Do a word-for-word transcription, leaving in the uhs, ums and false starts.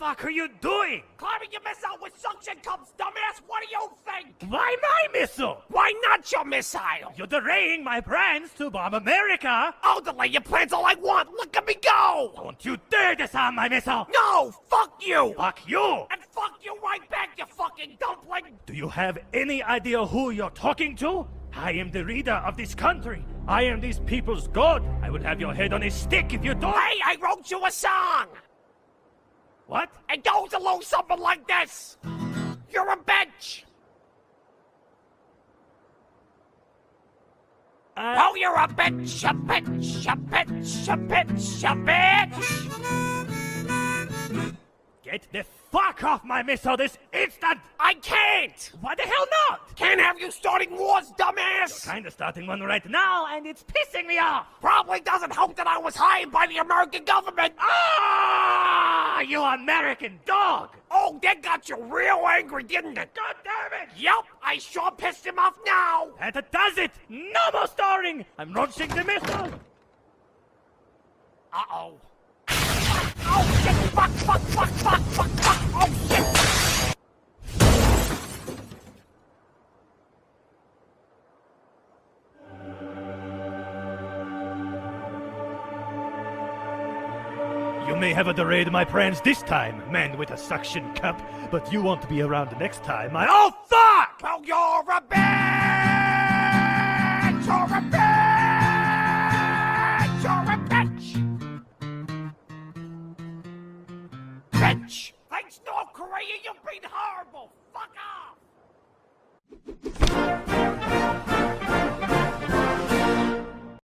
fuck are you doing? Climbing your missile with suction cups, dumbass! What do you think? Why my missile? Why not your missile? You're delaying my plans to bomb America! I'll delay your plans all I want! Look at me go! Don't you dare disarm my missile! No! Fuck you! Fuck you! And fuck you right back, you fucking dumpling! Do you have any idea who you're talking to? I am the leader of this country. I am these people's god. I will have your head on a stick if you don't. Hey, I wrote you a song! What? It goes along something like this. You're a bitch! Uh, Oh, you're a bitch, a bitch, a bitch, a bitch, a bitch! Get the fuck off my missile this instant! I can't! Why the hell not? Can't have you starting wars, dumbass! Kinda starting one right now, and it's pissing me off! Probably doesn't help that I was hired by the American government! Ah, you American dog! Oh, that got you real angry, didn't it? God damn it! Yep, I sure pissed him off now! That does it! No more stalling! I'm launching the missile! Uh-oh. Oh, shit! Fuck, fuck, fuck, fuck, fuck, fuck! Oh, shit! You may have delayed my plans this time, man with a suction cup, but you won't be around next time. I- Oh, fuck! Oh, you're a bitch! You're a bitch! You're a bitch! Bitch! Thanks, North Korea, you've been horrible! Fuck off!